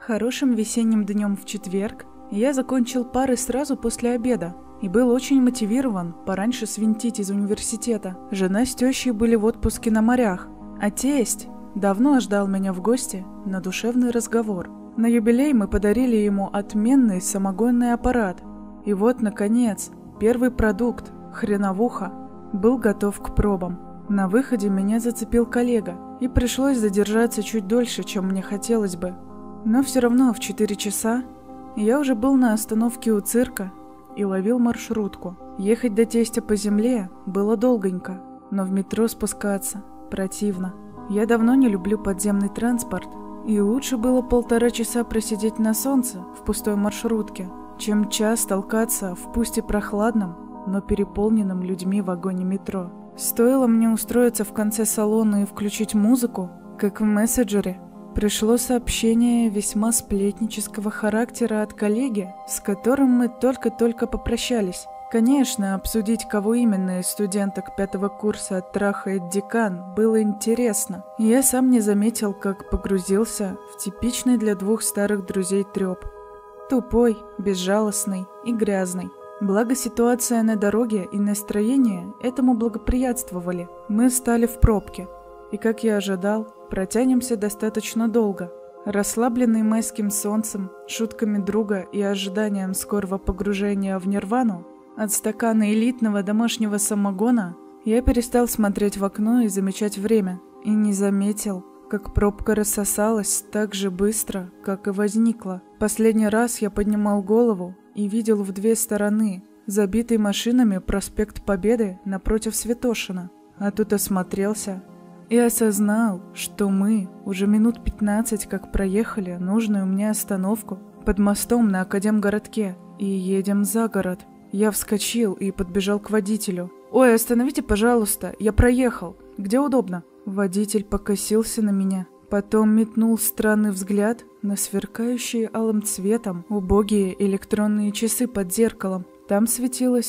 Хорошим весенним днем в четверг я закончил пары сразу после обеда и был очень мотивирован пораньше свинтить из университета. Жена с тещей были в отпуске на морях, а тесть давно ждал меня в гости на душевный разговор. На юбилей мы подарили ему отменный самогонный аппарат. И вот, наконец, первый продукт, хреновуха, был готов к пробам. На выходе меня зацепил коллега, и пришлось задержаться чуть дольше, чем мне хотелось бы. Но все равно в 4 часа я уже был на остановке у цирка и ловил маршрутку. Ехать до тестя по земле было долгонько, но в метро спускаться противно. Я давно не люблю подземный транспорт, и лучше было 1,5 часа просидеть на солнце в пустой маршрутке, чем час толкаться в пусть и прохладном, но переполненном людьми вагоне метро. Стоило мне устроиться в конце салона и включить музыку, как в мессенджере пришло сообщение весьма сплетнического характера от коллеги, с которым мы только-только попрощались. Конечно, обсудить, кого именно из студенток 5-го курса трахает декан, было интересно. Я сам не заметил, как погрузился в типичный для двух старых друзей трёп. Тупой, безжалостный и грязный. Благо ситуация на дороге и настроение этому благоприятствовали. Мы стали в пробке. И, как я ожидал, протянемся достаточно долго. Расслабленный майским солнцем, шутками друга и ожиданием скорого погружения в нирвану, от стакана элитного домашнего самогона я перестал смотреть в окно и замечать время. И не заметил, как пробка рассосалась так же быстро, как и возникла. Последний раз я поднимал голову и видел в 2 стороны, забитый машинами проспект Победы напротив Святошина. А тут осмотрелся и осознал, что мы уже минут 15 как проехали нужную мне остановку под мостом на Академгородке и едем за город. Я вскочил и подбежал к водителю. «Ой, остановите, пожалуйста, я проехал. Где удобно?» Водитель покосился на меня, потом метнул странный взгляд на сверкающие алым цветом убогие электронные часы под зеркалом. Там светилось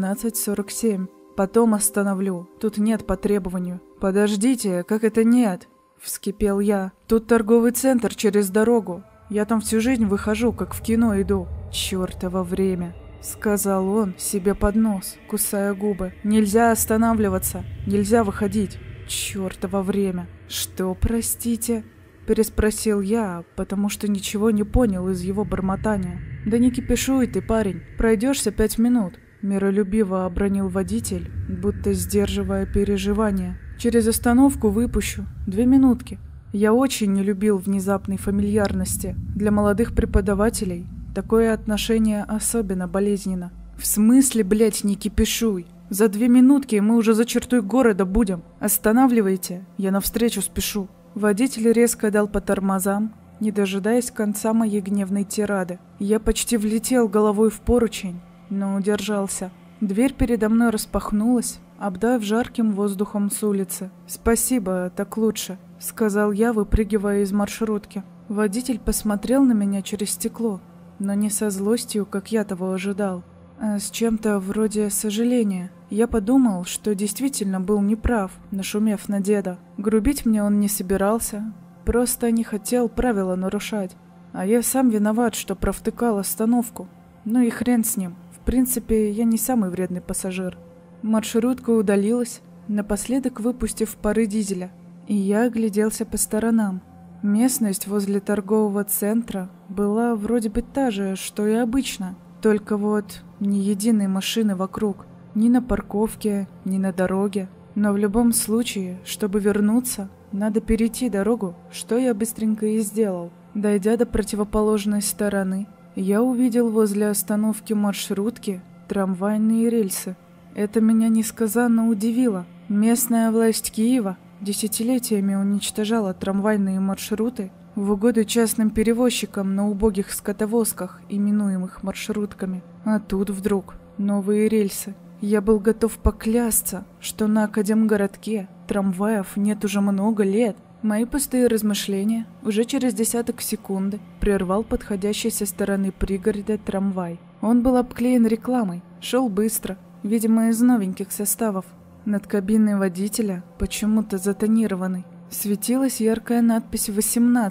17:47. «Потом остановлю. Тут нет по требованию». «Подождите, как это нет?» – вскипел я. «Тут торговый центр через дорогу. Я там всю жизнь выхожу, как в кино иду». «Чёртово время», – сказал он себе под нос, кусая губы. «Нельзя останавливаться, нельзя выходить. Чёртово время». «Что, простите?» – переспросил я, потому что ничего не понял из его бормотания. «Да не кипишуй ты, парень, пройдешься 5 минут». Миролюбиво обронил водитель, будто сдерживая переживания. «Через остановку выпущу. 2 минутки». Я очень не любил внезапной фамильярности. Для молодых преподавателей такое отношение особенно болезненно. «В смысле, блядь, не кипишуй? За 2 минутки мы уже за чертой города будем. Останавливайте, я навстречу спешу». Водитель резко дал по тормозам, не дожидаясь конца моей гневной тирады. Я почти влетел головой в поручень, но удержался. Дверь передо мной распахнулась, обдав жарким воздухом с улицы. «Спасибо, так лучше», — сказал я, выпрыгивая из маршрутки. Водитель посмотрел на меня через стекло, но не со злостью, как я того ожидал, а с чем-то вроде сожаления. Я подумал, что действительно был неправ, нашумев на деда. Грубить мне он не собирался, просто не хотел правила нарушать. А я сам виноват, что провтыкал остановку. Ну и хрен с ним. В принципе, я не самый вредный пассажир. Маршрутка удалилась, напоследок выпустив пары дизеля, и я огляделся по сторонам. Местность возле торгового центра была вроде бы та же, что и обычно, только вот ни единой машины вокруг, ни на парковке, ни на дороге. Но в любом случае, чтобы вернуться, надо перейти дорогу, что я быстренько и сделал. Дойдя до противоположной стороны, я увидел возле остановки маршрутки трамвайные рельсы. Это меня несказанно удивило. Местная власть Киева десятилетиями уничтожала трамвайные маршруты в угоду частным перевозчикам на убогих скотовозках, именуемых маршрутками. А тут вдруг новые рельсы. Я был готов поклясться, что на Академгородке трамваев нет уже много лет. Мои пустые размышления уже через десяток секунды прервал подходящий со стороны пригорода трамвай. Он был обклеен рекламой, шел быстро, видимо, из новеньких составов. Над кабиной водителя, почему-то затонированной, светилась яркая надпись «18».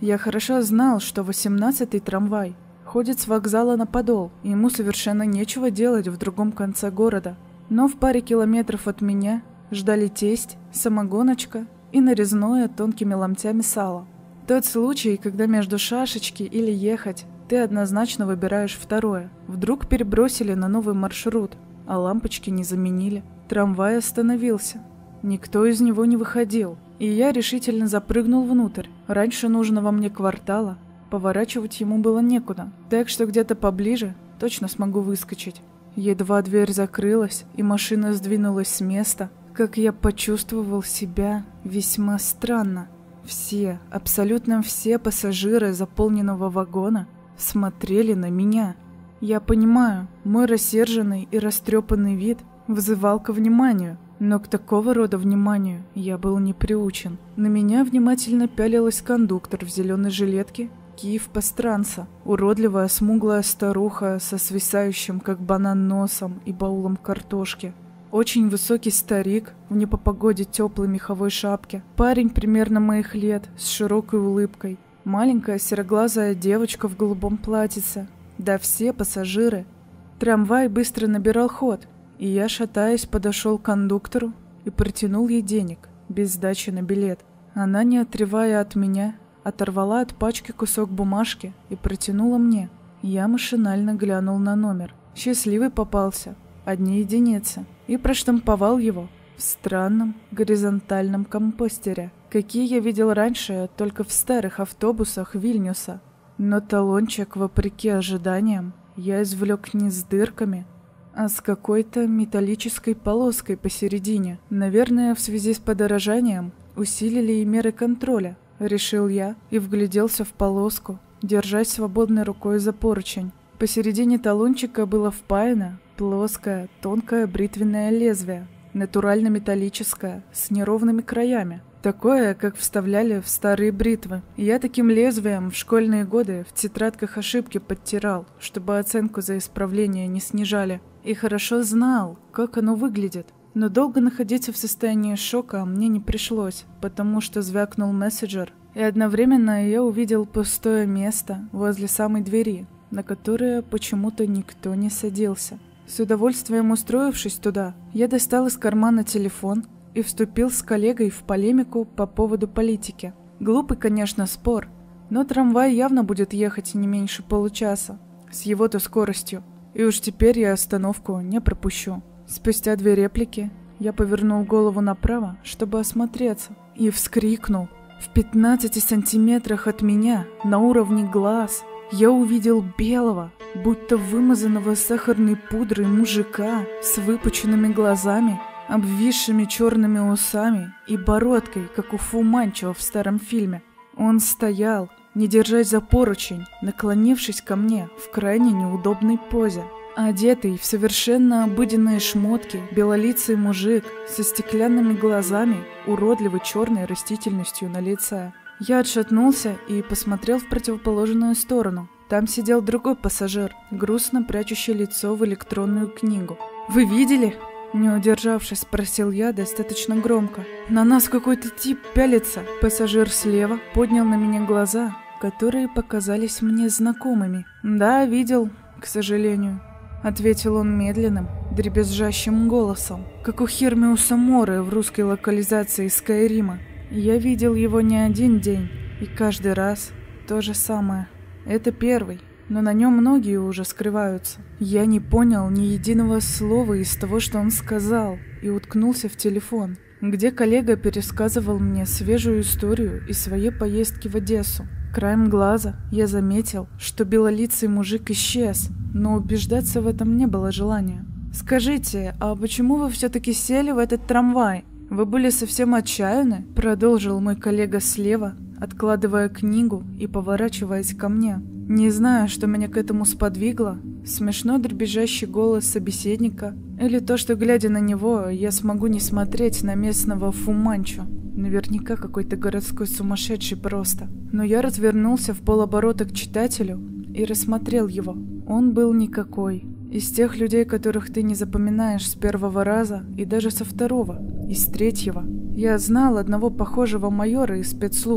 Я хорошо знал, что 18-й трамвай ходит с вокзала на Подол, и ему совершенно нечего делать в другом конце города. Но в паре километров от меня ждали тесть, самогоночка и нарезное тонкими ломтями сало. Тот случай, когда между шашечки или ехать, ты однозначно выбираешь второе. Вдруг перебросили на новый маршрут, а лампочки не заменили. Трамвай остановился. Никто из него не выходил, и я решительно запрыгнул внутрь. Раньше нужного мне квартала поворачивать ему было некуда, так что где-то поближе точно смогу выскочить. Едва дверь закрылась, и машина сдвинулась с места, как я почувствовал себя весьма странно. Все, абсолютно все пассажиры заполненного вагона смотрели на меня. Я понимаю, мой рассерженный и растрепанный вид вызывал ко вниманию, но к такого рода вниманию я был не приучен. На меня внимательно пялилась кондуктор в зеленой жилетке Киев-Постранца, уродливая смуглая старуха со свисающим как банан носом и баулом картошки. Очень высокий старик в не по погоде теплой меховой шапке, парень примерно моих лет с широкой улыбкой, маленькая сероглазая девочка в голубом платьице, да все пассажиры. Трамвай быстро набирал ход, и я, шатаясь, подошел к кондуктору и протянул ей денег, без сдачи на билет. Она, не отрывая от меня, оторвала от пачки кусок бумажки и протянула мне. Я машинально глянул на номер. Счастливый попался, одни единицы, и проштамповал его в странном горизонтальном компостере, какие я видел раньше только в старых автобусах Вильнюса. Но талончик, вопреки ожиданиям, я извлек не с дырками, а с какой-то металлической полоской посередине. Наверное, в связи с подорожанием усилили и меры контроля, решил я и вгляделся в полоску, держась свободной рукой за поручень. Посередине талончика было впаяно плоское, тонкое бритвенное лезвие, натурально металлическое, с неровными краями. Такое, как вставляли в старые бритвы. Я таким лезвием в школьные годы в тетрадках ошибки подтирал, чтобы оценку за исправление не снижали. И хорошо знал, как оно выглядит. Но долго находиться в состоянии шока мне не пришлось, потому что звякнул мессенджер, и одновременно я увидел пустое место возле самой двери, на которое почему-то никто не садился. С удовольствием устроившись туда, я достал из кармана телефон и вступил с коллегой в полемику по поводу политики. Глупый, конечно, спор, но трамвай явно будет ехать не меньше получаса, с его-то скоростью, и уж теперь я остановку не пропущу. Спустя 2 реплики я повернул голову направо, чтобы осмотреться, и вскрикнул. В 15 сантиметрах от меня, на уровне глаз, я увидел белого, будто вымазанного сахарной пудрой мужика с выпученными глазами, обвисшими черными усами и бородкой, как у Фу Манчо в старом фильме. Он стоял, не держась за поручень, наклонившись ко мне в крайне неудобной позе. Одетый в совершенно обыденные шмотки, белолицый мужик со стеклянными глазами, уродливой черной растительностью на лице. Я отшатнулся и посмотрел в противоположную сторону. Там сидел другой пассажир, грустно прячущий лицо в электронную книгу. «Вы видели?» Не удержавшись, спросил я достаточно громко. «На нас какой-то тип пялится». Пассажир слева поднял на меня глаза, которые показались мне знакомыми. «Да, видел, к сожалению», — ответил он медленным, дребезжащим голосом, как у Хермиуса Моры в русской локализации Скайрима. Я видел его не один день, и каждый раз то же самое. Это первый, но на нем многие уже скрываются. Я не понял ни единого слова из того, что он сказал, и уткнулся в телефон, где коллега пересказывал мне свежую историю из своей поездки в Одессу. Краем глаза я заметил, что белолицый мужик исчез, но убеждаться в этом не было желания. «Скажите, а почему вы все-таки сели в этот трамвай? Вы были совсем отчаяны?» — продолжил мой коллега слева, откладывая книгу и поворачиваясь ко мне. Не знаю, что меня к этому сподвигло, смешно дребезжащий голос собеседника, или то, что, глядя на него, я смогу не смотреть на местного Фу Манчо. Наверняка какой-то городской сумасшедший просто. Но я развернулся в полоборота к читателю и рассмотрел его. Он был никакой. Из тех людей, которых ты не запоминаешь с первого раза и даже со второго, и с третьего. Я знал одного похожего майора из спецслужб,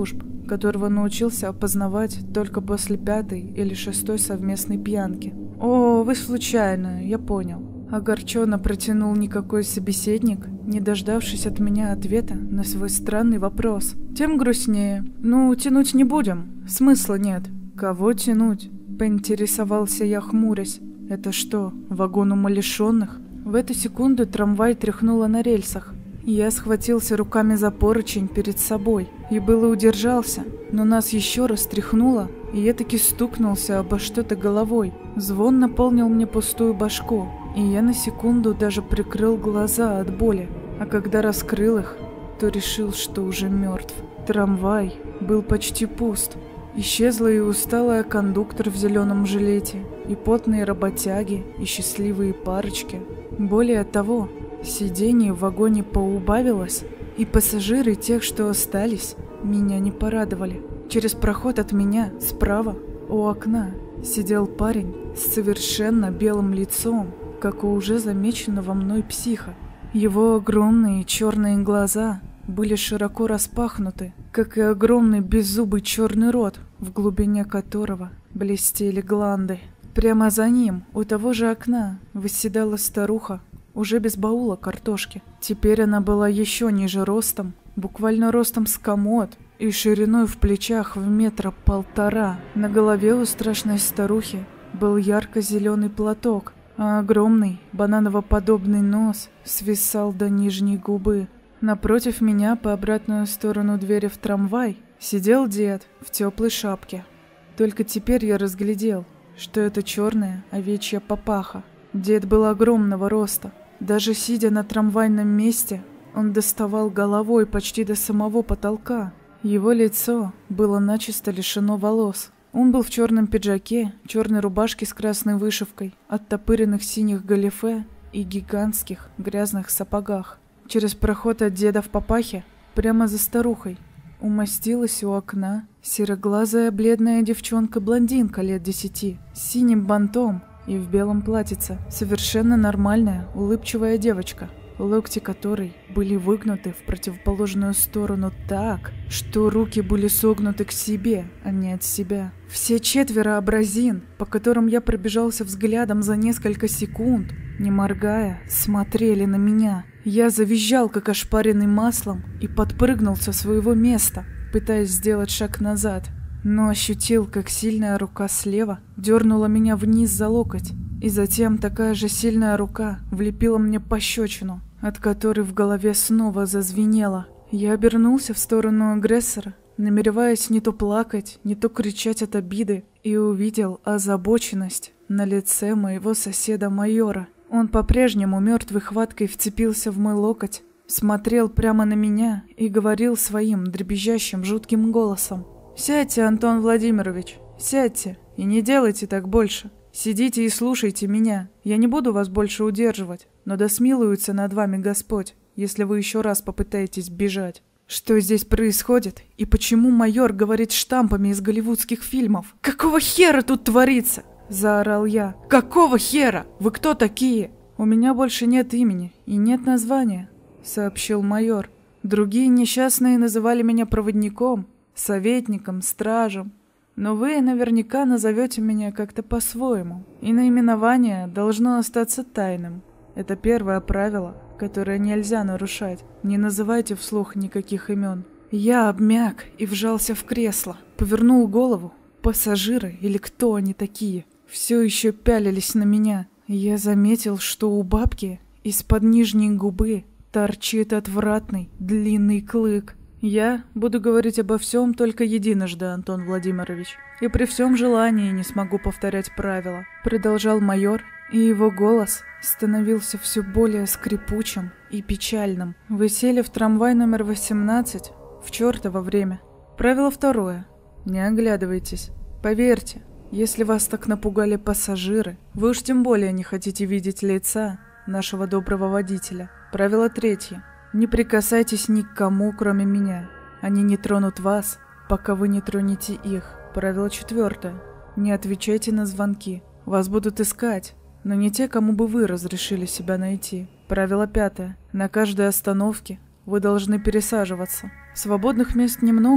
которого научился опознавать только после 5-й или 6-й совместной пьянки. «О, вы случайно, я понял». Огорченно протянул никакой собеседник, не дождавшись от меня ответа на свой странный вопрос. Тем грустнее. Ну, тянуть не будем, смысла нет. Кого тянуть? Поинтересовался я, хмурясь. Это что, вагон умалишенных? В эту секунду трамвай тряхнуло на рельсах. Я схватился руками за поручень перед собой и было удержался, но нас еще раз тряхнуло, и я таки стукнулся обо что-то головой. Звон наполнил мне пустую башку, и я на секунду даже прикрыл глаза от боли, а когда раскрыл их, то решил, что уже мертв. Трамвай был почти пуст. Исчезла и усталая кондуктор в зеленом жилете, и потные работяги, и счастливые парочки. Более того, сидений в вагоне поубавилось, и пассажиры тех, что остались, меня не порадовали. Через проход от меня, справа, у окна, сидел парень с совершенно белым лицом, как у уже замеченного мной психа. Его огромные черные глаза были широко распахнуты, как и огромный беззубый черный рот, в глубине которого блестели гланды. Прямо за ним, у того же окна, восседала старуха, уже без баула картошки. Теперь она была еще ниже ростом, буквально ростом с комод, и шириной в плечах в 1,5 метра. На голове у страшной старухи был ярко-зеленый платок, а огромный бананово-подобный нос свисал до нижней губы. Напротив меня, по обратную сторону двери в трамвай, сидел дед в теплой шапке. Только теперь я разглядел, что это черная овечья папаха. Дед был огромного роста. Даже сидя на трамвайном месте, он доставал головой почти до самого потолка. Его лицо было начисто лишено волос. Он был в черном пиджаке, черной рубашке с красной вышивкой, оттопыренных синих галифе и гигантских грязных сапогах. Через проход от деда в папахе, прямо за старухой, умостилась у окна сероглазая бледная девчонка-блондинка лет 10, с синим бантом и в белом платьице. Совершенно нормальная, улыбчивая девочка, локти которой были выгнуты в противоположную сторону так, что руки были согнуты к себе, а не от себя. Все 4 образин, по которым я пробежался взглядом за несколько секунд, не моргая, смотрели на меня. Я завизжал, как ошпаренный маслом, и подпрыгнул со своего места, пытаясь сделать шаг назад, но ощутил, как сильная рука слева дернула меня вниз за локоть, и затем такая же сильная рука влепила мне пощечину, от которой в голове снова зазвенело. Я обернулся в сторону агрессора, намереваясь не то плакать, не то кричать от обиды, и увидел озабоченность на лице моего соседа-майора. Он по-прежнему мертвой хваткой вцепился в мой локоть, смотрел прямо на меня и говорил своим дребезжащим жутким голосом: «Сядьте, Антон Владимирович, сядьте, и не делайте так больше. Сидите и слушайте меня. Я не буду вас больше удерживать, но да смилуется над вами Господь, если вы еще раз попытаетесь бежать». Что здесь происходит? И почему майор говорит штампами из голливудских фильмов? «Какого хера тут творится?» – заорал я. «Какого хера? Вы кто такие?» «У меня больше нет имени и нет названия», – сообщил майор. «Другие несчастные называли меня проводником, советником, стражем. Но вы наверняка назовете меня как-то по-своему, и наименование должно остаться тайным. Это первое правило, которое нельзя нарушать. Не называйте вслух никаких имен». Я обмяк и вжался в кресло, повернул голову. Пассажиры, или кто они такие, все еще пялились на меня. Я заметил, что у бабки из-под нижней губы торчит отвратный длинный клык. «Я буду говорить обо всем только единожды, Антон Владимирович, и при всем желании не смогу повторять правила», — продолжал майор, и его голос становился все более скрипучим и печальным. «Вы сели в трамвай номер 18 в чертово время. Правило 2. Не оглядывайтесь. Поверьте, если вас так напугали пассажиры, вы уж тем более не хотите видеть лица нашего доброго водителя. Правило 3. Не прикасайтесь ни к кому, кроме меня. Они не тронут вас, пока вы не тронете их. Правило 4. Не отвечайте на звонки. Вас будут искать, но не те, кому бы вы разрешили себя найти. Правило 5. На каждой остановке вы должны пересаживаться. Свободных мест немного,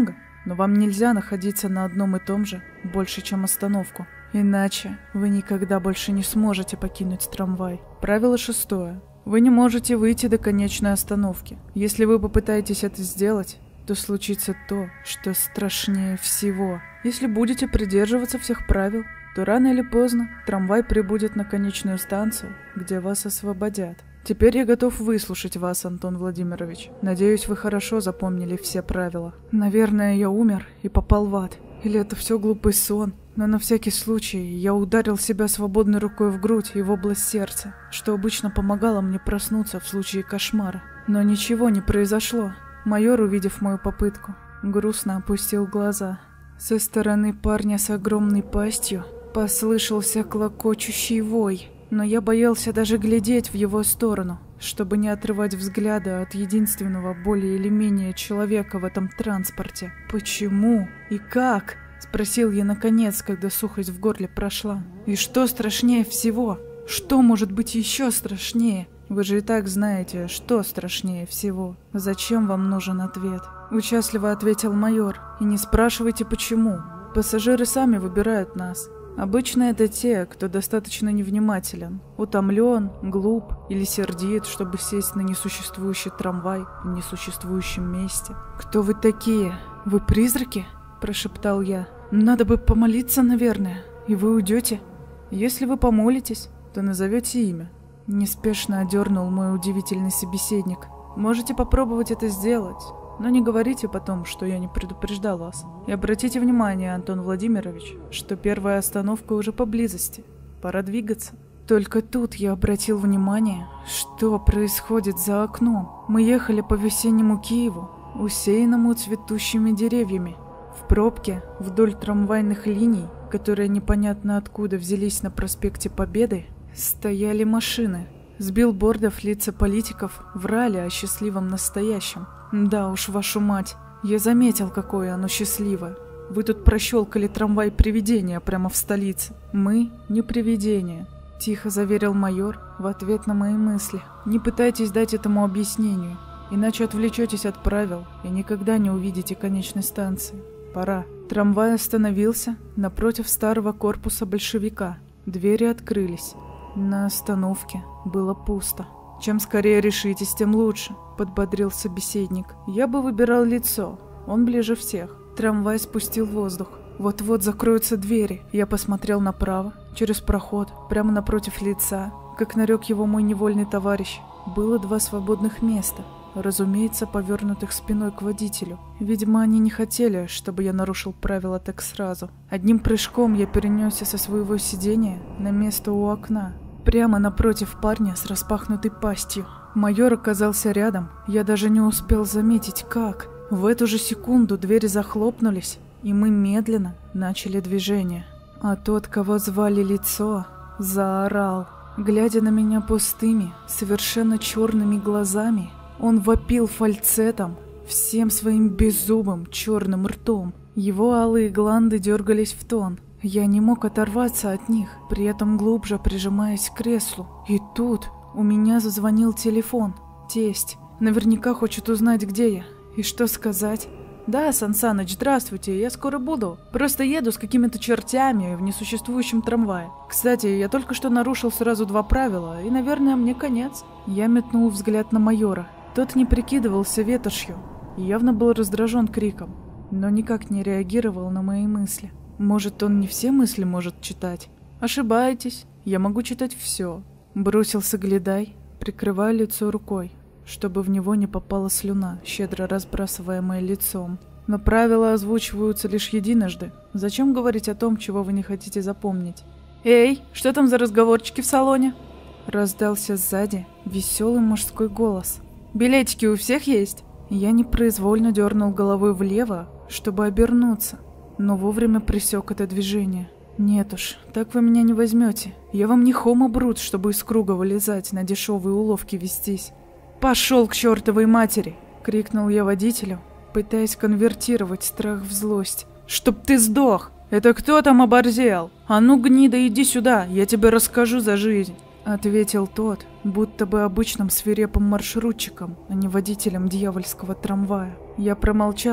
но вам нельзя находиться на одном и том же больше, чем остановку. Иначе вы никогда больше не сможете покинуть трамвай. Правило 6. Вы не можете выйти до конечной остановки. Если вы попытаетесь это сделать, то случится то, что страшнее всего. Если будете придерживаться всех правил, то рано или поздно трамвай прибудет на конечную станцию, где вас освободят. Теперь я готов выслушать вас, Антон Владимирович. Надеюсь, вы хорошо запомнили все правила. Наверное, я умер и попал в ад. Или это все глупый сон? Но на всякий случай я ударил себя свободной рукой в грудь и в область сердца, что обычно помогало мне проснуться в случае кошмара. Но ничего не произошло. Майор, увидев мою попытку, грустно опустил глаза. Со стороны парня с огромной пастью послышался клокочущий вой, но я боялся даже глядеть в его сторону, чтобы не отрывать взгляда от единственного более или менее человека в этом транспорте. «Почему? И как?» — спросил я наконец, когда сухость в горле прошла. «И что страшнее всего? Что может быть еще страшнее? Вы же и так знаете, что страшнее всего. Зачем вам нужен ответ?» Участливо ответил майор. «И не спрашивайте, почему. Пассажиры сами выбирают нас. Обычно это те, кто достаточно невнимателен, утомлен, глуп или сердит, чтобы сесть на несуществующий трамвай в несуществующем месте». «Кто вы такие? Вы призраки?» – прошептал я. «Надо бы помолиться, наверное, и вы уйдете. Если вы помолитесь, то назовете имя». Неспешно одернул мой удивительный собеседник. «Можете попробовать это сделать, но не говорите потом, что я не предупреждал вас. И обратите внимание, Антон Владимирович, что первая остановка уже поблизости. Пора двигаться». Только тут я обратил внимание, что происходит за окном. Мы ехали по весеннему Киеву, усеянному цветущими деревьями. В пробке вдоль трамвайных линий, которые непонятно откуда взялись на проспекте Победы, стояли машины. С билбордов лица политиков врали о счастливом настоящем. Да уж, вашу мать, я заметил, какое оно счастливое. Вы тут прощелкали трамвай привидения прямо в столице. Мы не привидения, тихо заверил майор в ответ на мои мысли. Не пытайтесь дать этому объяснению, иначе отвлечетесь от правил и никогда не увидите конечной станции. Пора. Трамвай остановился напротив старого корпуса большевика. Двери открылись. На остановке было пусто. «Чем скорее решитесь, тем лучше», — подбодрил собеседник. «Я бы выбирал лицо, он ближе всех». Трамвай спустил воздух. Вот-вот закроются двери. Я посмотрел направо, через проход, прямо напротив лица. Как нарек его мой невольный товарищ, было 2 свободных места, разумеется, повернутых спиной к водителю. Видимо, они не хотели, чтобы я нарушил правила так сразу. Одним прыжком я перенесся со своего сидения на место у окна, прямо напротив парня с распахнутой пастью. Майор оказался рядом, я даже не успел заметить, как. В эту же секунду двери захлопнулись, и мы медленно начали движение. А тот, кого звали Лицо, заорал. Глядя на меня пустыми, совершенно черными глазами, он вопил фальцетом, всем своим беззубым черным ртом. Его алые гланды дергались в тон. Я не мог оторваться от них, при этом глубже прижимаясь к креслу. И тут у меня зазвонил телефон. Тесть наверняка хочет узнать, где я. И что сказать? «Да, Сан Саныч, здравствуйте, я скоро буду. Просто еду с какими-то чертями в несуществующем трамвае. Кстати, я только что нарушил сразу 2 правила, и, наверное, мне конец». Я метнул взгляд на майора. Тот не прикидывался ветошью и явно был раздражен криком, но никак не реагировал на мои мысли. Может, он не все мысли может читать? Ошибаетесь, я могу читать все. Бросился Гледай, прикрывая лицо рукой, чтобы в него не попала слюна, щедро разбрасываемая лицом. Но правила озвучиваются лишь единожды. Зачем говорить о том, чего вы не хотите запомнить? «Эй, что там за разговорчики в салоне?» Раздался сзади веселый мужской голос. «Билетики у всех есть?» Я непроизвольно дернул головой влево, чтобы обернуться, но вовремя пресек это движение. «Нет уж, так вы меня не возьмете. Я вам не Хома Брут, чтобы из круга вылезать, на дешевые уловки вестись». «Пошел к чертовой матери!» — крикнул я водителю, пытаясь конвертировать страх в злость. «Чтоб ты сдох! Это кто там оборзел? А ну, гнида, иди сюда, я тебе расскажу за жизнь!» — ответил тот, будто бы обычным свирепым маршрутчиком, а не водителем дьявольского трамвая. Я промолчал,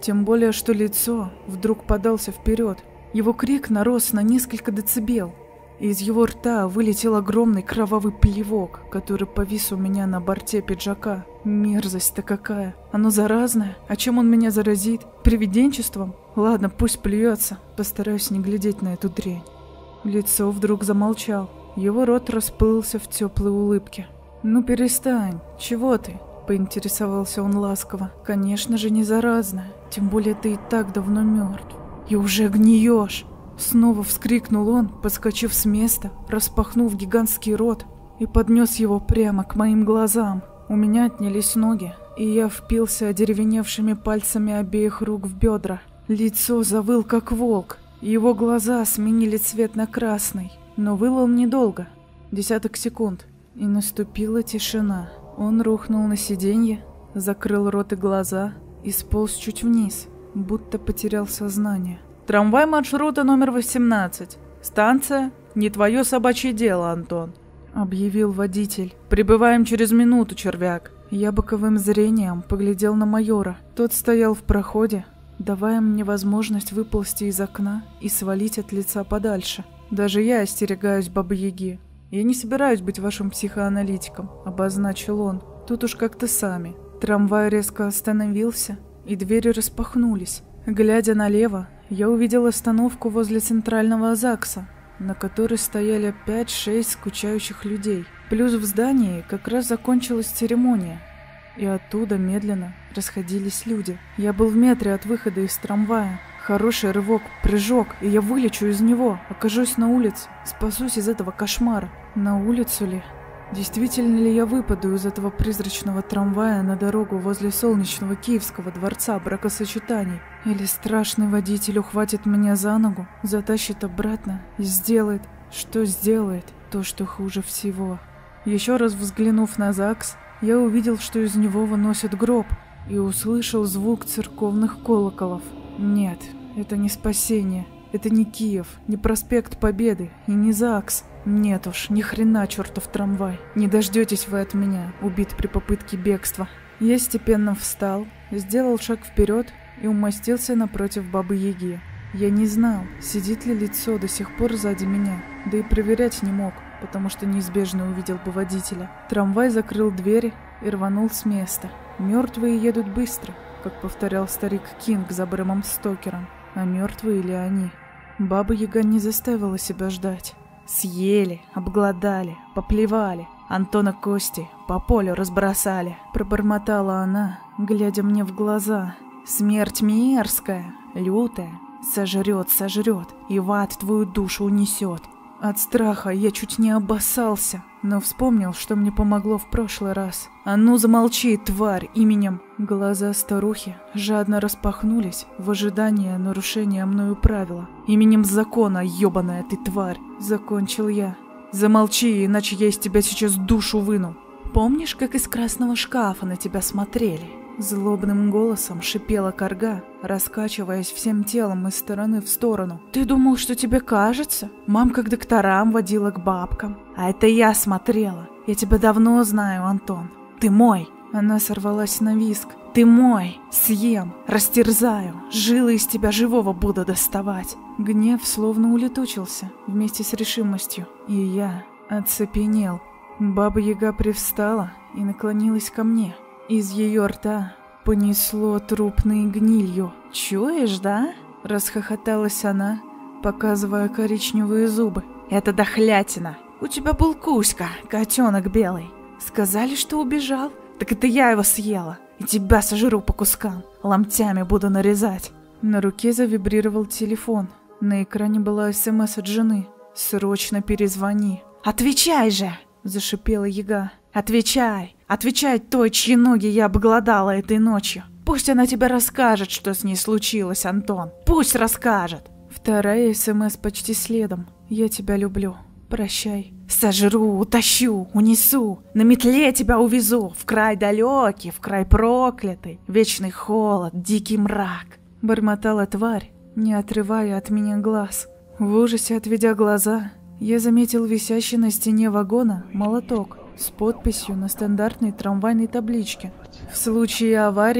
Тем более, что лицо вдруг подался вперед. Его крик нарос на несколько децибел. Из его рта вылетел огромный кровавый плевок, который повис у меня на борте пиджака. Мерзость-то какая! Оно заразное? А чем он меня заразит? Привиденчеством? Ладно, пусть плюется. Постараюсь не глядеть на эту дрянь. Лицо вдруг замолчал. Его рот расплылся в теплой улыбке. «Ну перестань, чего ты?» — поинтересовался он ласково. «Конечно же не заразное, тем более ты и так давно мертв. И уже гниешь!» Снова вскрикнул он, подскочив с места, распахнув гигантский рот и поднес его прямо к моим глазам. У меня отнялись ноги, и я впился одеревеневшими пальцами обеих рук в бедра. Лицо завыл как волк, и его глаза сменили цвет на красный. Но выл он недолго, 10 секунд, и наступила тишина. Он рухнул на сиденье, закрыл рот и глаза и сполз чуть вниз, будто потерял сознание. «Трамвай маршрута номер 18. Станция «Не твое собачье дело, Антон», — объявил водитель. «Прибываем через минуту, червяк». Я боковым зрением поглядел на майора. Тот стоял в проходе, давая мне возможность выползти из окна и свалить от лица подальше. «Даже я остерегаюсь Бабы-Яги. Я не собираюсь быть вашим психоаналитиком», — обозначил он. «Тут уж как-то сами». Трамвай резко остановился, и двери распахнулись. Глядя налево, я увидел остановку возле центрального ЗАГСа, на которой стояли 5-6 скучающих людей. Плюс в здании как раз закончилась церемония, и оттуда медленно расходились люди. Я был в метре от выхода из трамвая. Хороший рывок, прыжок, и я вылечу из него, окажусь на улице, спасусь из этого кошмара. На улицу ли? Действительно ли я выпаду из этого призрачного трамвая на дорогу возле солнечного Киевского дворца бракосочетаний? Или страшный водитель ухватит меня за ногу, затащит обратно и сделает, что сделает, то, что хуже всего? Еще раз взглянув на ЗАГС, я увидел, что из него выносят гроб, и услышал звук церковных колоколов. Нет, это не спасение. Это не Киев, не проспект Победы и не ЗАГС. Нет уж, ни хрена чертов трамвай. Не дождетесь вы от меня, убит при попытке бегства. Я степенно встал, сделал шаг вперед и умостился напротив Бабы-Яги. Я не знал, сидит ли лицо до сих пор сзади меня, да и проверять не мог, потому что неизбежно увидел бы водителя. Трамвай закрыл двери и рванул с места. Мертвые едут быстро, как повторял старик Кинг за Брэмом Стокером. А мертвые ли они? Баба-Яга не заставила себя ждать. Съели, обглодали, поплевали. Антона кости по полю разбросали. Пробормотала она, глядя мне в глаза. Смерть мерзкая, лютая. Сожрет, и в ад твою душу унесет. От страха я чуть не обоссался, но вспомнил, что мне помогло в прошлый раз. «А ну замолчи, тварь, именем!» Глаза старухи жадно распахнулись в ожидании нарушения мною правила. «Именем закона, ёбаная ты тварь!» Закончил я. «Замолчи, иначе я из тебя сейчас душу выну!» «Помнишь, как из красного шкафа на тебя смотрели?» Злобным голосом шипела корга, раскачиваясь всем телом из стороны в сторону. «Ты думал, что тебе кажется? Мамка к докторам водила к бабкам. А это я смотрела. Я тебя давно знаю, Антон. Ты мой!» Она сорвалась на визг. «Ты мой! Съем, растерзаю, жилы из тебя живого буду доставать!» Гнев словно улетучился вместе с решимостью, и я оцепенел. Баба-Яга привстала и наклонилась ко мне. Из ее рта понесло трупной гнилью. «Чуешь, да?» — расхохоталась она, показывая коричневые зубы. «Это дохлятина! У тебя был Кузька, котенок белый. Сказали, что убежал? Так это я его съела, и тебя сожру по кускам, ломтями буду нарезать». На руке завибрировал телефон. На экране была СМС от жены. «Срочно перезвони». «Отвечай же!» — зашипела Яга. «Отвечай! Отвечай той, чьи ноги я обглодала этой ночью! Пусть она тебе расскажет, что с ней случилось, Антон! Пусть расскажет!» Вторая СМС почти следом. «Я тебя люблю. Прощай». «Сожру, утащу, унесу, на метле тебя увезу, в край далекий, в край проклятый, вечный холод, дикий мрак», — бормотала тварь, не отрывая от меня глаз. В ужасе отведя глаза, я заметил висящий на стене вагона молоток с подписью на стандартной трамвайной табличке. «В случае аварии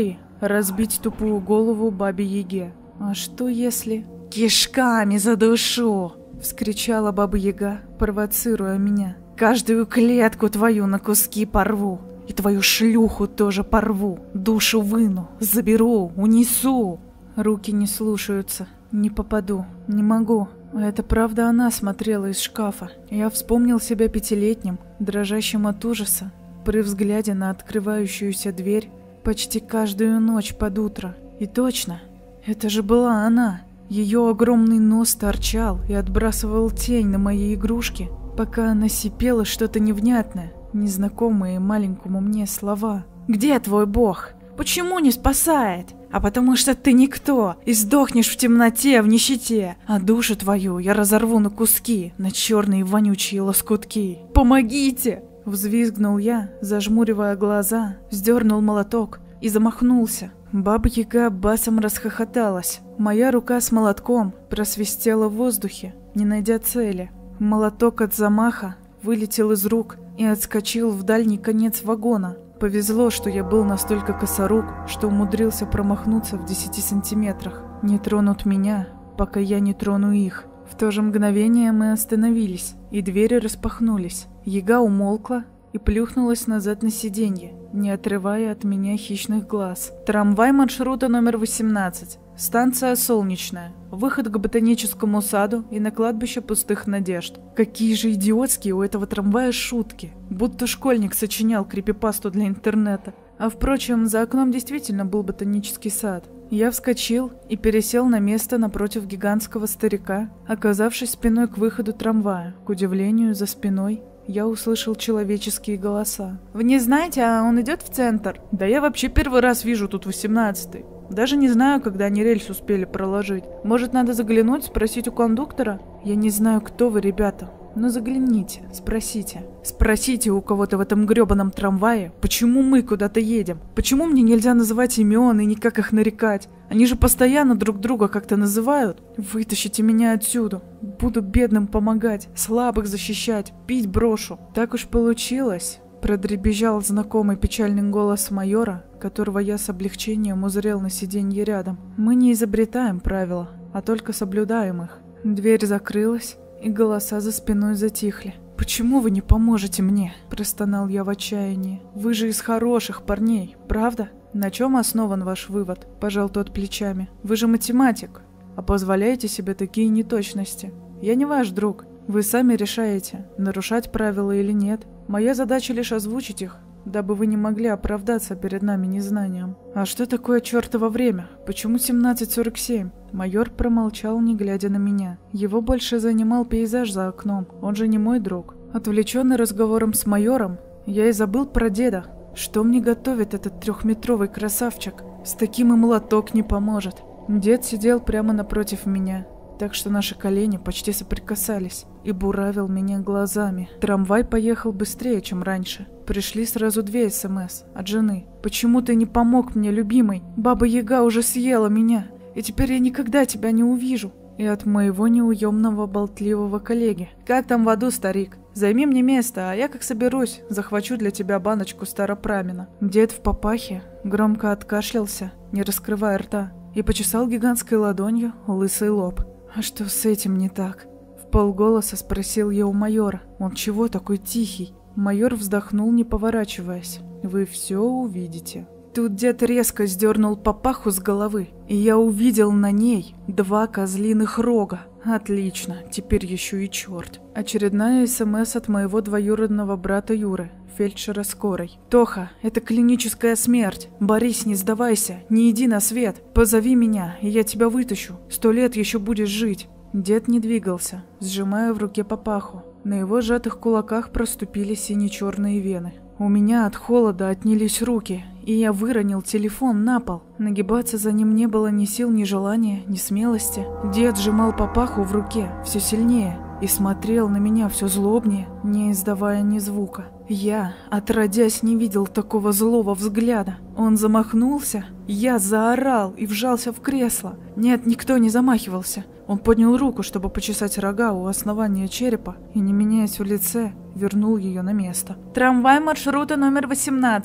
разбить тупую голову Бабе-Яге. А что если... «Кишками задушу!» — вскричала Баба-Яга, провоцируя меня. «Каждую клетку твою на куски порву, и твою шлюху тоже порву, душу выну, заберу, унесу!» Руки не слушаются, не попаду, не могу. А это правда она смотрела из шкафа. Я вспомнил себя 5-летним, дрожащим от ужаса, при взгляде на открывающуюся дверь почти каждую ночь под утро. И точно, это же была она. Ее огромный нос торчал и отбрасывал тень на мои игрушки, пока она сипела что-то невнятное, незнакомые маленькому мне слова. «Где твой бог? Почему не спасает? А потому что ты никто, и сдохнешь в темноте, в нищете, а душу твою я разорву на куски, на черные вонючие лоскутки. Помогите!» Взвизгнул я, зажмуривая глаза, вздернул молоток и замахнулся. Баба-Яга басом расхохоталась. Моя рука с молотком просвистела в воздухе, не найдя цели. Молоток от замаха вылетел из рук и отскочил в дальний конец вагона. Повезло, что я был настолько косорук, что умудрился промахнуться в 10 сантиметрах. Не тронут меня, пока я не трону их. В то же мгновение мы остановились, и двери распахнулись. Яга умолкла и плюхнулась назад на сиденье, не отрывая от меня хищных глаз. «Трамвай маршрута номер 18. Станция Солнечная. Выход к ботаническому саду и на кладбище пустых надежд». Какие же идиотские у этого трамвая шутки. Будто школьник сочинял крипипасту для интернета. А впрочем, за окном действительно был ботанический сад. Я вскочил и пересел на место напротив гигантского старика, оказавшись спиной к выходу трамвая. К удивлению, за спиной я услышал человеческие голоса. «Вы не знаете, а он идет в центр?» «Да я вообще первый раз вижу тут 18-й. Даже не знаю, когда они рельс успели проложить. Может, надо заглянуть, спросить у кондуктора?» «Я не знаю, кто вы, ребята, но загляните, спросите. Спросите у кого-то в этом грёбаном трамвае, почему мы куда-то едем? Почему мне нельзя называть имен и никак их нарекать? Они же постоянно друг друга как-то называют. Вытащите меня отсюда. Буду бедным помогать, слабых защищать, пить брошу». «Так уж получилось», — продребезжал знакомый печальный голос майора, которого я с облегчением узрел на сиденье рядом. «Мы не изобретаем правила, а только соблюдаем их». Дверь закрылась, и голоса за спиной затихли. «Почему вы не поможете мне?» – простонал я в отчаянии. «Вы же из хороших парней, правда?» «На чем основан ваш вывод?» – пожал тот плечами. «Вы же математик, а позволяете себе такие неточности. Я не ваш друг. Вы сами решаете, нарушать правила или нет. Моя задача лишь озвучить их, дабы вы не могли оправдаться перед нами незнанием». «А что такое чертово время? Почему 17:47?» Майор промолчал, не глядя на меня. Его больше занимал пейзаж за окном, он же не мой друг. Отвлеченный разговором с майором, я и забыл про деда. Что мне готовит этот 3-метровый красавчик? С таким и молоток не поможет. Дед сидел прямо напротив меня, так что наши колени почти соприкасались, и буравил меня глазами. Трамвай поехал быстрее, чем раньше. Пришли сразу 2 СМС от жены. «Почему ты не помог мне, любимый? Баба-Яга уже съела меня, и теперь я никогда тебя не увижу». И от моего неуемного болтливого коллеги. «Как там в аду, старик? Займи мне место, а я как соберусь, захвачу для тебя баночку старопрамена». Дед в папахе громко откашлялся, не раскрывая рта, и почесал гигантской ладонью лысый лоб. «А что с этим не так?» Вполголоса спросил я у майора. «Он чего такой тихий?» Майор вздохнул, не поворачиваясь. «Вы все увидите». Тут дед резко сдернул папаху с головы, и я увидел на ней 2 козлиных рога. Отлично, теперь еще и черт. Очередная СМС от моего двоюродного брата Юры, фельдшера скорой. «Тоха, это клиническая смерть. Борис, не сдавайся, не иди на свет. Позови меня, и я тебя вытащу. 100 лет еще будешь жить». Дед не двигался, сжимая в руке папаху. На его сжатых кулаках проступили сине-черные вены. У меня от холода отнялись руки, и я выронил телефон на пол. Нагибаться за ним не было ни сил, ни желания, ни смелости. Дед сжимал папаху в руке все сильнее и смотрел на меня все злобнее, не издавая ни звука. Я, отродясь, не видел такого злого взгляда. Он замахнулся, я заорал и вжался в кресло. Нет, никто не замахивался. Он поднял руку, чтобы почесать рога у основания черепа, и, не меняясь в лице, вернул ее на место. «Трамвай маршрута номер 18.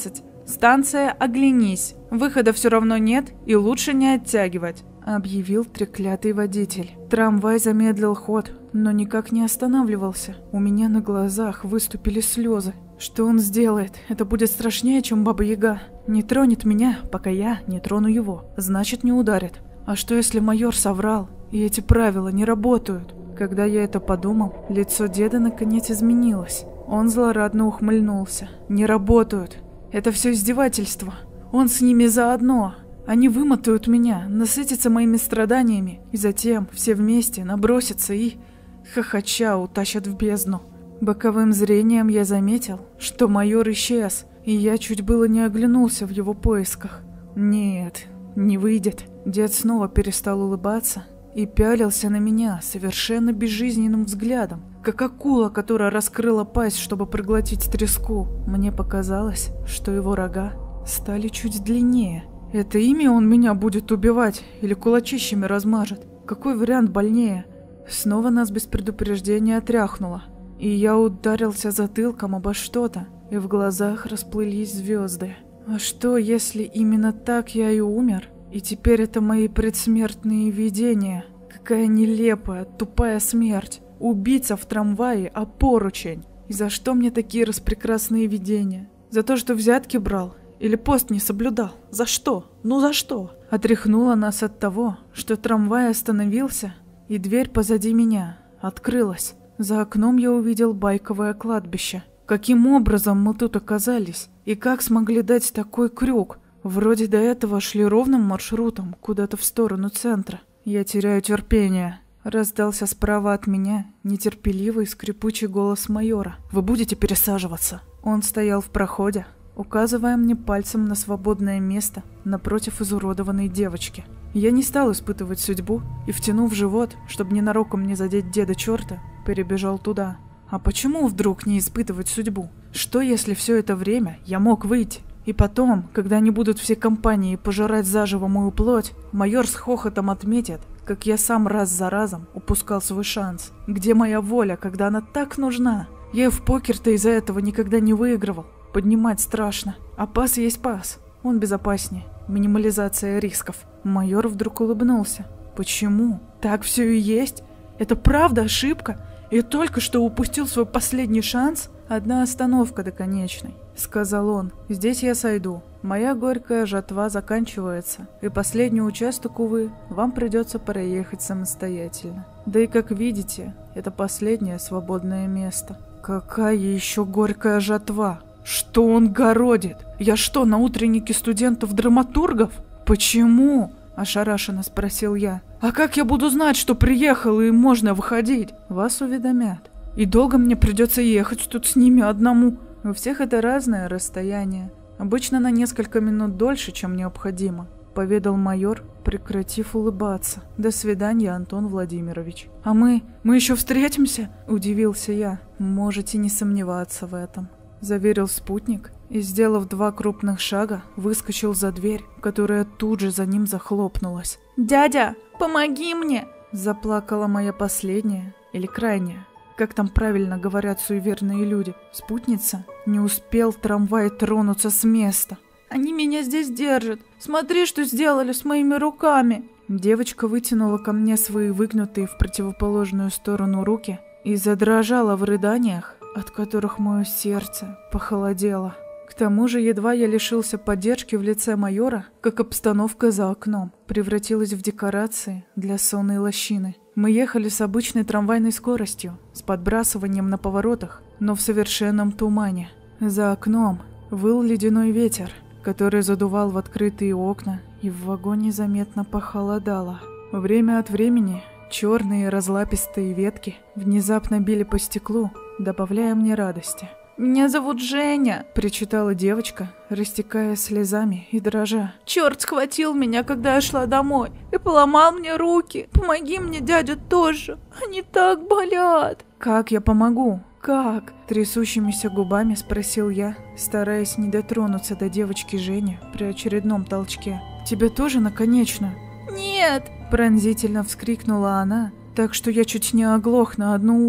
Станция «Оглянись». Выхода все равно нет и лучше не оттягивать», — объявил треклятый водитель. Трамвай замедлил ход, но никак не останавливался. У меня на глазах выступили слезы. Что он сделает? Это будет страшнее, чем Баба-Яга. Не тронет меня, пока я не трону его. Значит, не ударит. А что, если майор соврал, и эти правила не работают? Когда я это подумал, лицо деда наконец изменилось. Он злорадно ухмыльнулся. Не работают. Это все издевательство. Он с ними заодно. Они вымотают меня, насытятся моими страданиями, и затем все вместе набросятся и, хохоча, утащат в бездну. Боковым зрением я заметил, что майор исчез, и я чуть было не оглянулся в его поисках. Нет, не выйдет. Дед снова перестал улыбаться и пялился на меня совершенно безжизненным взглядом, как акула, которая раскрыла пасть, чтобы проглотить треску. Мне показалось, что его рога стали чуть длиннее. Это ими он меня будет убивать или кулачищами размажет? Какой вариант больнее? Снова нас без предупреждения тряхнуло, и я ударился затылком обо что-то, и в глазах расплылись звезды. А что, если именно так я и умер? И теперь это мои предсмертные видения? Какая нелепая, тупая смерть. Убийца в трамвае, а поручень. И за что мне такие распрекрасные видения? За то, что взятки брал? Или пост не соблюдал? За что? Ну за что? Отряхнуло нас от того, что трамвай остановился, и дверь позади меня открылась. За окном я увидел байковое кладбище. Каким образом мы тут оказались? И как смогли дать такой крюк? Вроде до этого шли ровным маршрутом, куда-то в сторону центра. Я теряю терпение. Раздался справа от меня нетерпеливый скрипучий голос майора. «Вы будете пересаживаться?» Он стоял в проходе, указывая мне пальцем на свободное место напротив изуродованной девочки. Я не стал испытывать судьбу и, втянув живот, чтобы ненароком не задеть деда черта, перебежал туда. А почему вдруг не испытывать судьбу? Что, если все это время я мог выйти? И потом, когда они будут все компанией пожирать заживо мою плоть, майор с хохотом отметит, как я сам раз за разом упускал свой шанс. Где моя воля, когда она так нужна? Я и в покер-то из-за этого никогда не выигрывал. Поднимать страшно. А пас есть пас. Он безопаснее. Минимализация рисков. Майор вдруг улыбнулся. Почему? Так все и есть? Это правда ошибка? Я только что упустил свой последний шанс? Одна остановка до конечной, сказал он. Здесь я сойду. Моя горькая жатва заканчивается, и последний участок, увы, вам придется проехать самостоятельно. Да и как видите, это последнее свободное место. Какая еще горькая жатва? Что он городит? Я что, на утреннике студентов-драматургов? Почему? Ошарашенно спросил я. А как я буду знать, что приехал и можно выходить? Вас уведомят. И долго мне придется ехать тут с ними одному? У всех это разное расстояние. Обычно на несколько минут дольше, чем необходимо, поведал майор, прекратив улыбаться. До свидания, Антон Владимирович. А мы еще встретимся? Удивился я. Можете не сомневаться в этом, заверил спутник и, сделав 2 крупных шага, выскочил за дверь, которая тут же за ним захлопнулась. «Дядя, помоги мне!» Заплакала моя последняя или крайняя, как там правильно говорят суеверные люди, спутница. Не успел трамвай тронуться с места. «Они меня здесь держат! Смотри, что сделали с моими руками!» Девочка вытянула ко мне свои выгнутые в противоположную сторону руки и задрожала в рыданиях, от которых мое сердце похолодело. К тому же, едва я лишился поддержки в лице майора, как обстановка за окном превратилась в декорации для сонной лощины. Мы ехали с обычной трамвайной скоростью, с подбрасыванием на поворотах, но в совершенном тумане. За окном выл ледяной ветер, который задувал в открытые окна, и в вагоне заметно похолодало. Время от времени черные разлапистые ветки внезапно били по стеклу, добавляя мне радости. «Меня зовут Женя», — причитала девочка, растекая слезами и дрожа. «Черт схватил меня, когда я шла домой, и поломал мне руки. Помоги мне, дядя, тоже. Они так болят». «Как я помогу? Как?» — трясущимися губами спросил я, стараясь не дотронуться до девочки Жени при очередном толчке. «Тебе тоже наконечную?» «Нет!» — пронзительно вскрикнула она, так что я чуть не оглох на одно ухо.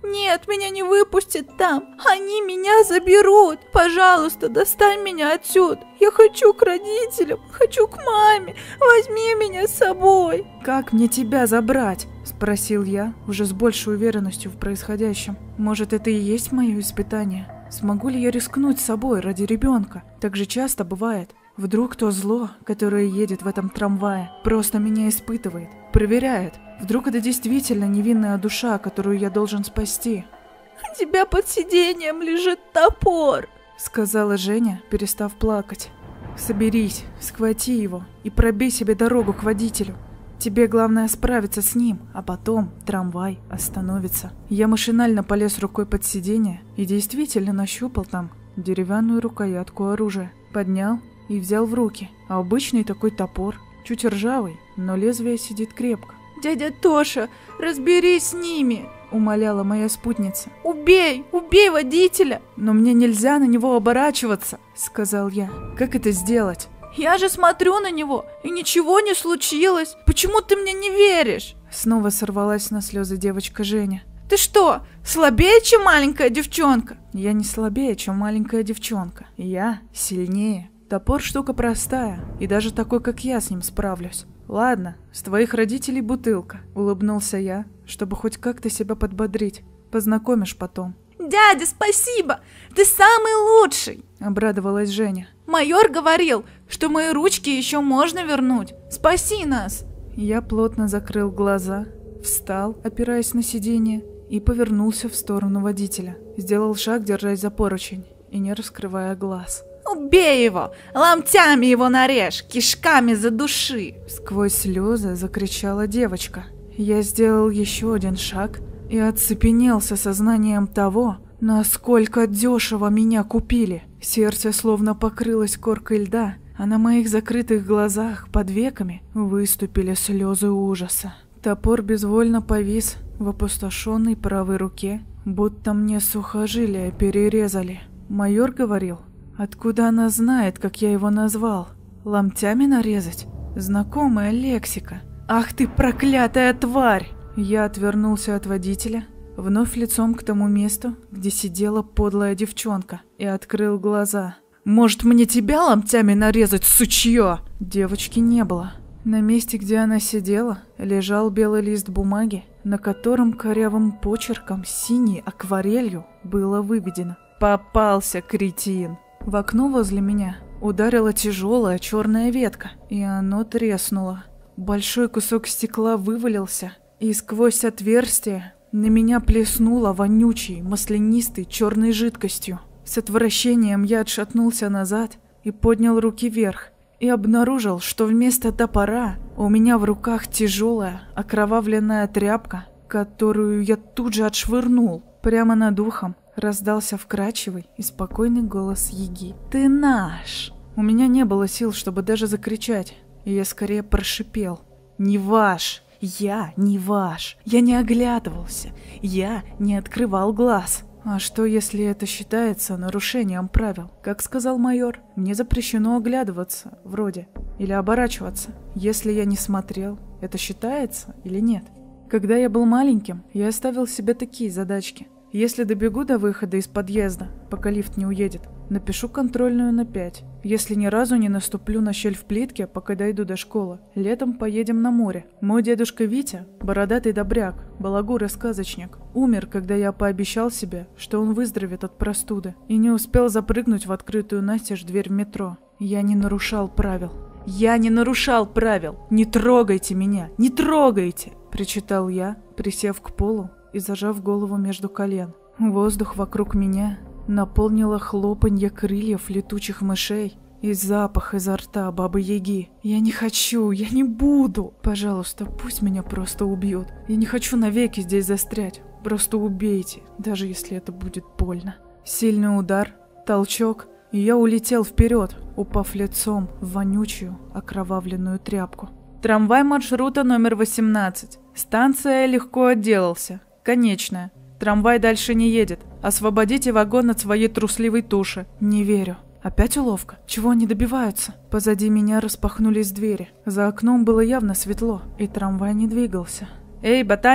Нет, меня не выпустят там. Они меня заберут. Пожалуйста, достань меня отсюда. Я хочу к родителям, хочу к маме. Возьми меня с собой. «Как мне тебя забрать?» – спросил я, уже с большей уверенностью в происходящем. «Может, это и есть мое испытание? Смогу ли я рискнуть собой ради ребенка? Так же часто бывает. Вдруг то зло, которое едет в этом трамвае, просто меня испытывает, проверяет. Вдруг это действительно невинная душа, которую я должен спасти?» «У тебя под сиденьем лежит топор», — сказала Женя, перестав плакать. «Соберись, схвати его и пробей себе дорогу к водителю. Тебе главное справиться с ним, а потом трамвай остановится». Я машинально полез рукой под сиденье и действительно нащупал там деревянную рукоятку оружия. Поднял и взял в руки. А обычный такой топор, чуть ржавый, но лезвие сидит крепко. «Дядя Тоша, разберись с ними!» — умоляла моя спутница. «Убей! Убей водителя!» «Но мне нельзя на него оборачиваться!» — сказал я. «Как это сделать?» «Я же смотрю на него, и ничего не случилось! Почему ты мне не веришь?» Снова сорвалась на слезы девочка Женя. «Ты что, слабее, чем маленькая девчонка?» «Я не слабее, чем маленькая девчонка. Я сильнее. Топор штука простая, и даже такой, как я, с ним справлюсь. Ладно, с твоих родителей бутылка», — улыбнулся я, чтобы хоть как-то себя подбодрить. «Познакомишь потом». «Дядя, спасибо! Ты самый лучший!» — обрадовалась Женя. «Майор говорил, что мои ручки еще можно вернуть. Спаси нас!» Я плотно закрыл глаза, встал, опираясь на сиденье, и повернулся в сторону водителя. Сделал шаг, держась за поручень, и не раскрывая глаз. «Убей его! Ломтями его нарежь! Кишками задуши!» Сквозь слезы закричала девочка. Я сделал еще один шаг и оцепенел с осознанием того, насколько дешево меня купили. Сердце словно покрылось коркой льда, а на моих закрытых глазах под веками выступили слезы ужаса. Топор безвольно повис в опустошенной правой руке, будто мне сухожилия перерезали. Майор говорил, откуда она знает, как я его назвал? Ломтями нарезать? Знакомая лексика. Ах ты проклятая тварь! Я отвернулся от водителя, вновь лицом к тому месту, где сидела подлая девчонка, и открыл глаза. «Может, мне тебя ломтями нарезать, сучье?» Девочки не было. На месте, где она сидела, лежал белый лист бумаги, на котором корявым почерком синей акварелью было выведено: «Попался, кретин!» В окно возле меня ударила тяжелая черная ветка, и оно треснуло. Большой кусок стекла вывалился, и сквозь отверстие на меня плеснуло вонючей, маслянистой черной жидкостью. С отвращением я отшатнулся назад и поднял руки вверх, и обнаружил, что вместо топора у меня в руках тяжелая, окровавленная тряпка, которую я тут же отшвырнул. Прямо над ухом раздался вкрадчивый и спокойный голос Яги. «Ты наш!» У меня не было сил, чтобы даже закричать, и я скорее прошипел: «Не ваш! Я не ваш! Я не оглядывался! Я не открывал глаз!» А что, если это считается нарушением правил? Как сказал майор, мне запрещено оглядываться, вроде, или оборачиваться. Если я не смотрел, это считается или нет? Когда я был маленьким, я ставил себе такие задачки. Если добегу до выхода из подъезда, пока лифт не уедет, напишу контрольную на 5. Если ни разу не наступлю на щель в плитке, пока дойду до школы, летом поедем на море. Мой дедушка Витя, бородатый добряк, балагур и сказочник, умер, когда я пообещал себе, что он выздоровеет от простуды, и не успел запрыгнуть в открытую настежь дверь в метро. Я не нарушал правил. «Я не нарушал правил! Не трогайте меня! Не трогайте!» – причитал я, присев к полу и зажав голову между колен. Воздух вокруг меня наполнило хлопанье крыльев летучих мышей и запах изо рта Бабы-Яги. «Я не хочу, я не буду! Пожалуйста, пусть меня просто убьют. Я не хочу навеки здесь застрять. Просто убейте, даже если это будет больно». Сильный удар, толчок, и я улетел вперед, упав лицом в вонючую, окровавленную тряпку. Трамвай маршрута номер 18. Станция легко отделался. Конечная. Трамвай дальше не едет. Освободите вагон от своей трусливой туши. Не верю. Опять уловка? Чего они добиваются? Позади меня распахнулись двери. За окном было явно светло, и трамвай не двигался. «Эй, ботаник,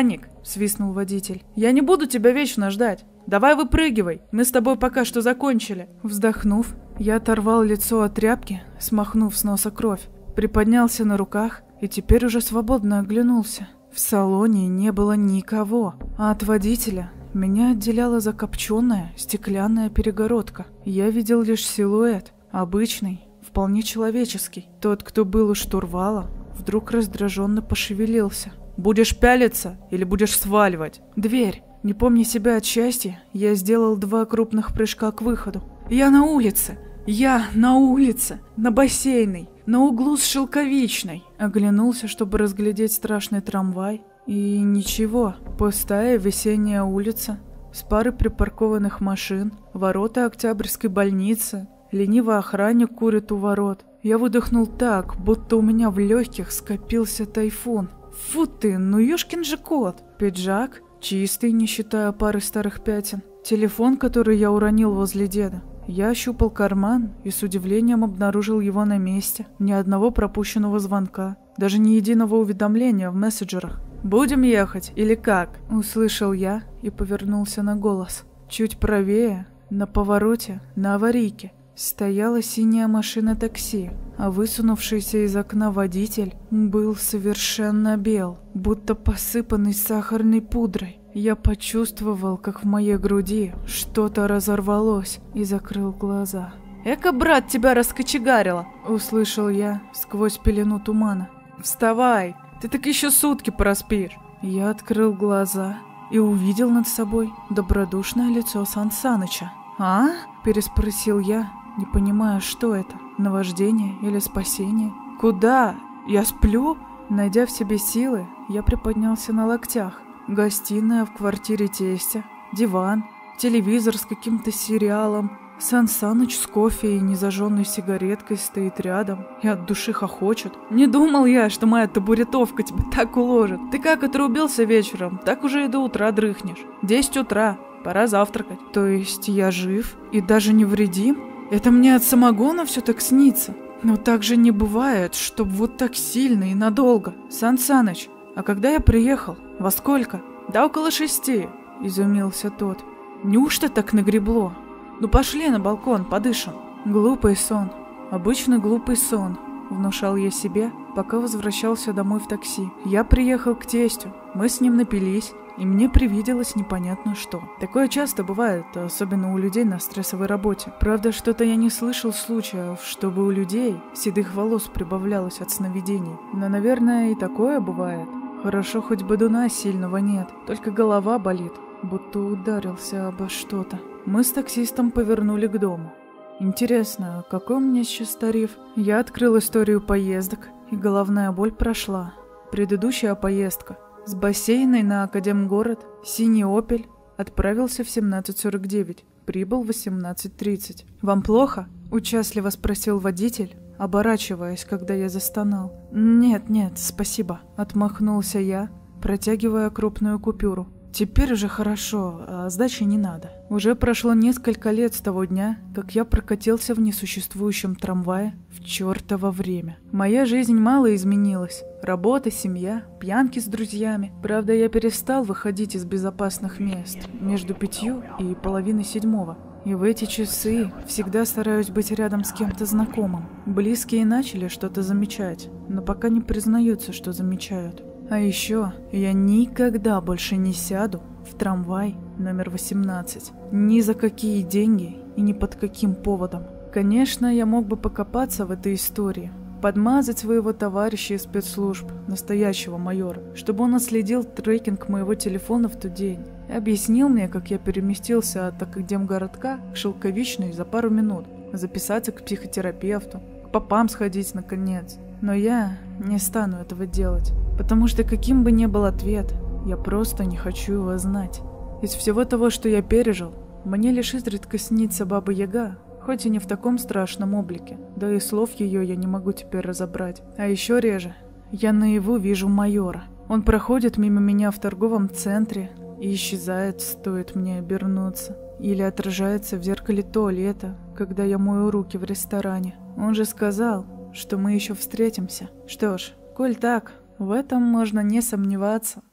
— свистнул водитель. «Я не буду тебя вечно ждать. Давай выпрыгивай, мы с тобой пока что закончили». Вздохнув, я оторвал лицо от тряпки, смахнув с носа кровь, приподнялся на руках и теперь уже свободно оглянулся. В салоне не было никого, а от водителя меня отделяла закопченная стеклянная перегородка. Я видел лишь силуэт, обычный, вполне человеческий. Тот, кто был у штурвала, вдруг раздраженно пошевелился. «Будешь пялиться или будешь сваливать?» «Дверь!» Не помня себя от счастья, я сделал 2 крупных прыжка к выходу. «Я на улице! Я на улице! На Бассейной! На углу с Шелковичной!» Оглянулся, чтобы разглядеть страшный трамвай. И ничего, пустая весенняя улица, с парой припаркованных машин, ворота Октябрьской больницы, ленивый охранник курит у ворот. Я выдохнул так, будто у меня в легких скопился тайфун. Фу ты, ну ёшкин же кот! Пиджак чистый, не считая пары старых пятен. Телефон, который я уронил возле деда. Я ощупал карман и с удивлением обнаружил его на месте. Ни одного пропущенного звонка, даже ни единого уведомления в мессенджерах. «Будем ехать или как?» — услышал я и повернулся на голос. Чуть правее, на повороте, на аварийке, стояла синяя машина такси, а высунувшийся из окна водитель был совершенно бел, будто посыпанный сахарной пудрой. Я почувствовал, как в моей груди что-то разорвалось, и закрыл глаза. «Эка, брат, тебя раскочегарило!» — услышал я сквозь пелену тумана. «Вставай! Ты так еще сутки проспишь!» Я открыл глаза и увидел над собой добродушное лицо Сан Саныча. «А?» — переспросил я, не понимая, что это, наваждение или спасение. «Куда? Я сплю?» Найдя в себе силы, я приподнялся на локтях. Гостиная в квартире тестя, диван, телевизор с каким-то сериалом. Сан Саныч с кофе и незажженной сигареткой стоит рядом и от души хохочет. «Не думал я, что моя табуретовка тебя так уложит. Ты как отрубился вечером, так уже и до утра дрыхнешь. 10 утра, пора завтракать». То есть я жив и даже невредим? Это мне от самогона все так снится? Но так же не бывает, чтоб вот так сильно и надолго. Сан Саныч, а когда я приехал? Во сколько? Да около 6, изумился тот. Неужто так нагребло? Ну пошли на балкон, подышим. Глупый сон, обычный глупый сон, внушал я себе, пока возвращался домой в такси. Я приехал к тестю, мы с ним напились, и мне привиделось непонятно что. Такое часто бывает, особенно у людей на стрессовой работе. Правда, что-то я не слышал случаев, чтобы у людей седых волос прибавлялось от сновидений. Но, наверное, и такое бывает. Хорошо, хоть бодуна сильного нет, только голова болит, будто ударился обо что-то. Мы с таксистом повернули к дому. Интересно, какой у меня сейчас тариф? Я открыл историю поездок, и головная боль прошла. Предыдущая поездка с Бассейной на Академгород, синий «Опель», отправился в 17:49, прибыл в 18:30. «Вам плохо?» – участливо спросил водитель, оборачиваясь, когда я застонал. «Нет, спасибо», – отмахнулся я, протягивая крупную купюру. «Теперь уже хорошо, а сдачи не надо». Уже прошло несколько лет с того дня, как я прокатился в несуществующем трамвае в чертово время. Моя жизнь мало изменилась. Работа, семья, пьянки с друзьями. Правда, я перестал выходить из безопасных мест между 5 и половиной 7. И в эти часы всегда стараюсь быть рядом с кем-то знакомым. Близкие начали что-то замечать, но пока не признаются, что замечают. А еще я никогда больше не сяду в трамвай номер 18. Ни за какие деньги и ни под каким поводом. Конечно, я мог бы покопаться в этой истории, подмазать своего товарища из спецслужб, настоящего майора, чтобы он отследил трекинг моего телефона в тот день и объяснил мне, как я переместился от Академгородка к Шелковичной за пару минут, записаться к психотерапевту, к попам сходить наконец. Но я не стану этого делать, потому что каким бы ни был ответ, я просто не хочу его знать. Из всего того, что я пережил, мне лишь изредка снится Баба-Яга, хоть и не в таком страшном облике, да и слов ее я не могу теперь разобрать. А еще реже я наяву вижу майора. Он проходит мимо меня в торговом центре и исчезает, стоит мне обернуться. Или отражается в зеркале туалета, когда я мою руки в ресторане. Он же сказал, что мы еще встретимся. Что ж, коль так, в этом можно не сомневаться.